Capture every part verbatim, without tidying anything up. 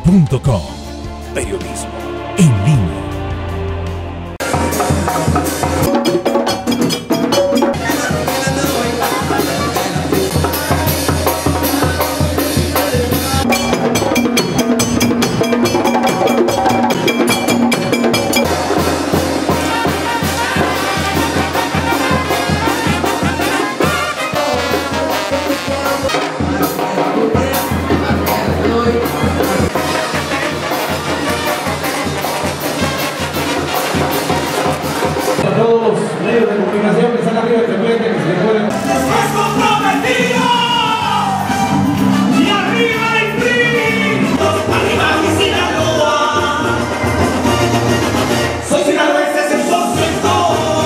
punto com. Periodismo en línea. Todos los medios de comunicación que están arriba, que se pueden, que se pueden. ¡Es comprometido! ¡Y arriba el P R I! ¡Arriba mi Sinaloa! ¡Soy sinaloense cien por ciento!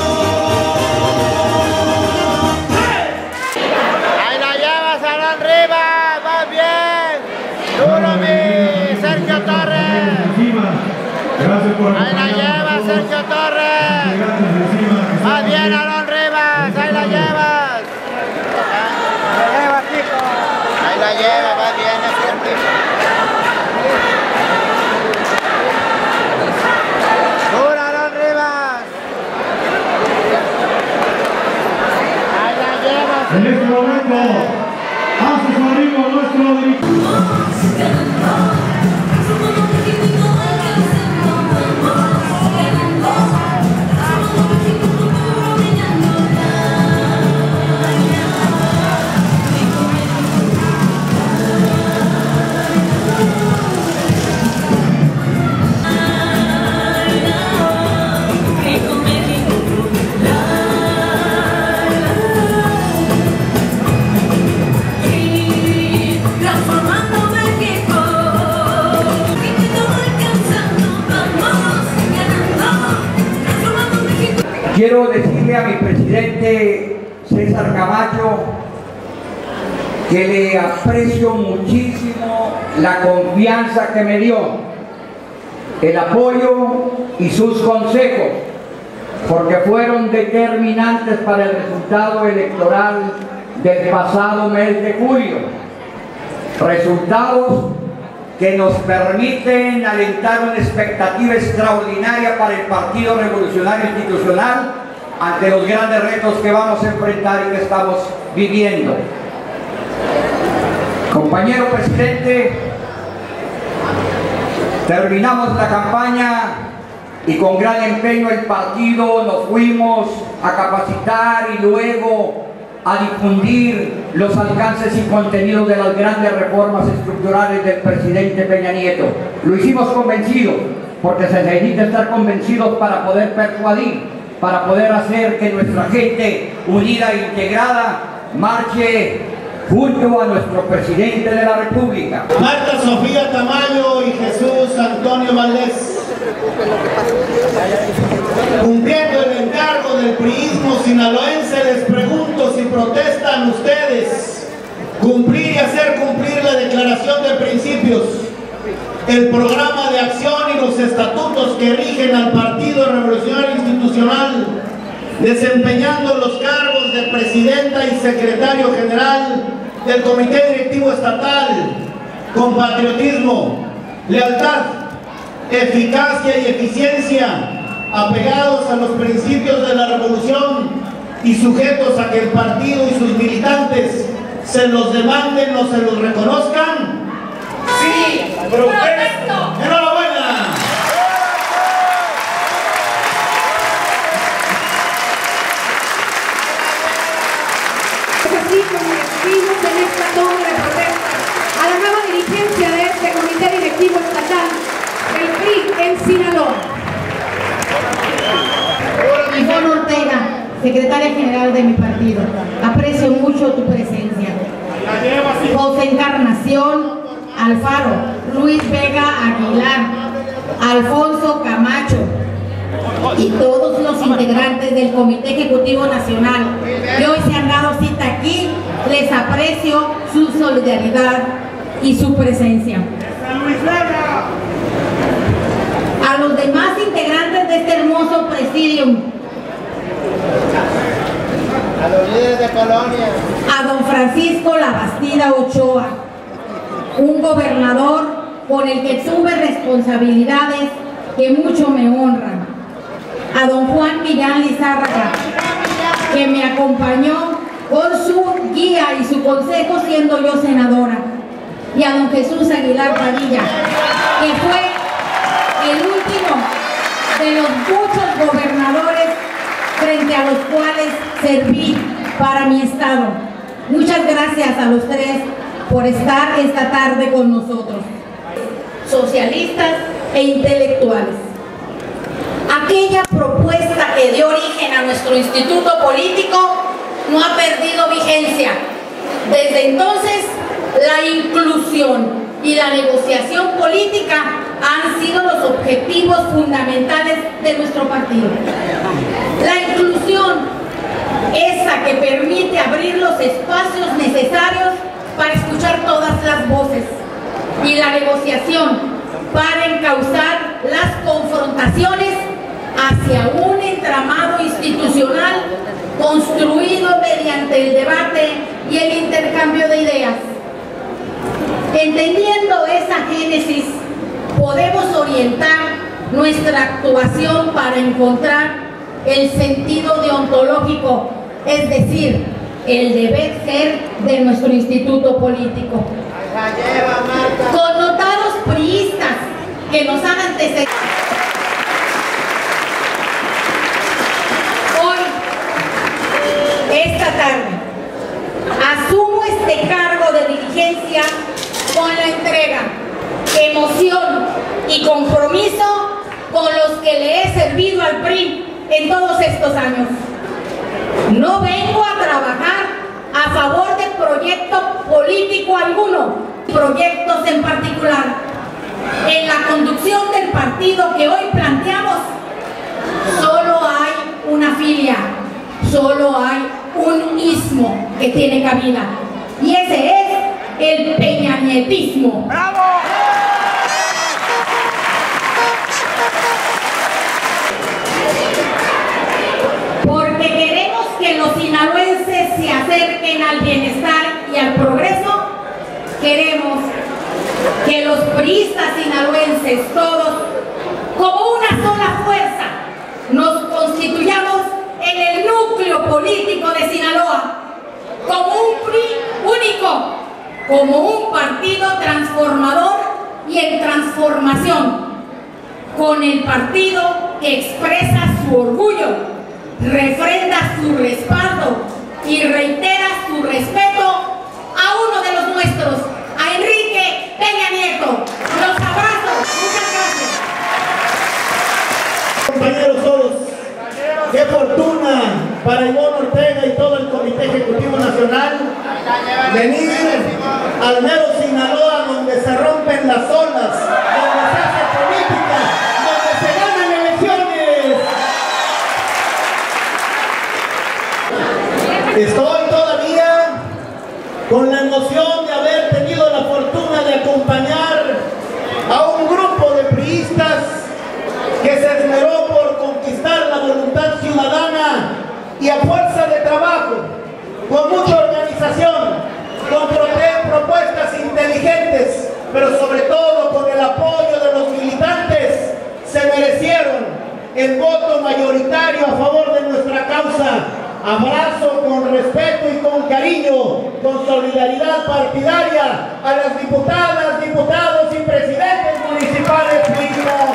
¡Ahí la llevas, Aarón Rivas! ¡Vas bien! ¡Duro mi Sergio Torres! Gracias por ¡Ahí la llevas, Sergio Torres! ¡Vas bien, Aarón Rivas! ¡Ahí la llevas! ¡Ahí la llevas! ¡Vas bien, es cierto! ¡Duro, Aarón Rivas! ¡Ahí la llevas! En este momento, hace su amigo nuestro dirigente. Quiero decirle a mi presidente César Camacho que le aprecio muchísimo la confianza que me dio, el apoyo y sus consejos, porque fueron determinantes para el resultado electoral del pasado mes de julio. Resultados que nos permiten alentar una expectativa extraordinaria para el Partido Revolucionario Institucional ante los grandes retos que vamos a enfrentar y que estamos viviendo. Compañero presidente, terminamos la campaña y con gran empeño el partido nos fuimos a capacitar y luego a difundir los alcances y contenidos de las grandes reformas estructurales del presidente Peña Nieto. Lo hicimos convencidos, porque se necesita estar convencidos para poder persuadir, para poder hacer que nuestra gente unida e integrada marche junto a nuestro presidente de la República. Marta Sofía Tamayo y Jesús Antonio Valdés. Cumpliendo el encargo del priismo sinaloense, les pregunto si protestan ustedes cumplir y hacer cumplir la declaración de principios, el programa de acción y los estatutos que rigen al Partido Revolucionario Institucional, desempeñando los cargos de presidenta y secretario general del Comité Directivo Estatal, con patriotismo, lealtad, eficacia y eficiencia, apegados a los principios de la revolución y sujetos a que el partido y sus militantes se los demanden o se los reconozcan. ¡Sí! ¡Protesto! ¡Enhorabuena! Así como decidimos en esta toma de protesta a la nueva dirigencia de este Comité Directivo Estatal del P R I en Sinaloa. Ivonne Ortega, secretaria general de mi partido, aprecio mucho tu presencia. José Encarnación Alfaro, Luis Vega Aguilar, Alfonso Camacho y todos los integrantes del Comité Ejecutivo Nacional que hoy se han dado cita aquí, les aprecio su solidaridad y su presencia. A los demás integrantes de este hermoso presidium, A los líderes de colonia. a don Francisco Labastida Ochoa, un gobernador con el que tuve responsabilidades que mucho me honran. A don Juan Millán Lizárraga, que me acompañó con su guía y su consejo siendo yo senadora. Y a don Jesús Aguilar Padilla, que fue el último de los muchos gobernadores frente a los cuales serví para mi estado. Muchas gracias a los tres por estar esta tarde con nosotros. Socialistas e intelectuales. Aquella propuesta que dio origen a nuestro instituto político no ha perdido vigencia. Desde entonces, la inclusión y la negociación política han sido los objetivos fundamentales de nuestro partido. La inclusión, esa que permite abrir los espacios necesarios para escuchar todas las voces, y la negociación para encauzar las confrontaciones hacia un entramado institucional construido mediante el debate y el intercambio de ideas. Entendiendo esa génesis, podemos orientar nuestra actuación para encontrar el sentido deontológico, es decir, el deber ser de nuestro instituto político. Connotados priistas que nos han antecedido. Hoy, esta tarde, asumo este cargo de dirigencia con la entrega, emoción y compromiso con los que le he servido al P R I en todos estos años. No vengo a trabajar a favor de proyecto político alguno, proyectos en particular. En la conducción del partido que hoy planteamos, solo hay una filia, solo hay un ismo que tiene cabida, y ese es el peñanietismo. ¡Bravo! Porque queremos que los sinaloenses se acerquen al bienestar y al progreso. Queremos que los priistas sinaloenses, todos, como una sola fuerza, nos constituyamos en el núcleo político de Sinaloa, como un P R I único, como un partido transformador y en transformación, con el partido que expresa su orgullo, refrenda su respaldo y reitera su respeto a uno de los nuestros, a Enrique Peña Nieto. Los abrazo. Muchas gracias. Compañeros todos, qué fortuna para Ivonne Ortega y todo el Comité Ejecutivo Nacional venir al mero Sinaloa, donde se rompen las olas, donde se hace política, donde se ganan elecciones. Estoy todavía con la emoción de haber tenido la fortuna de acompañar a un grupo de priistas que se esmeró por conquistar la voluntad ciudadana y a fuerza de trabajo, con mucha organización, con propuestas inteligentes, pero sobre todo con el apoyo de los militantes, se merecieron el voto mayoritario a favor de nuestra causa. Abrazo con respeto y con cariño, con solidaridad partidaria a las diputadas, diputados y presidentes municipales mismos.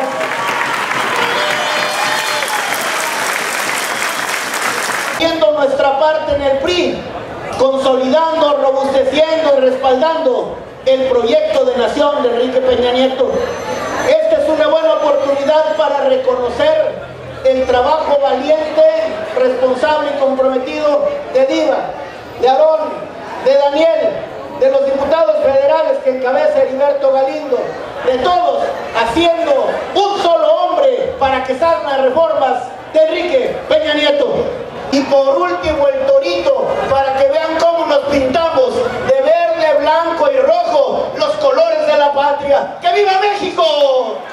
Haciendo nuestra parte en el P R I, consolidando, robusteciendo y respaldando el proyecto de nación de Enrique Peña Nieto. Esta es una buena oportunidad para reconocer el trabajo valiente, responsable y comprometido de Diva, de Aarón, de Daniel, de los diputados federales que encabeza Heriberto Galindo, de todos, haciendo un solo hombre para que salgan las reformas de Enrique Peña Nieto. Y por último el torito, para que vean cómo nos pintamos de verde, blanco y rojo, los colores de la patria. ¡Que viva México!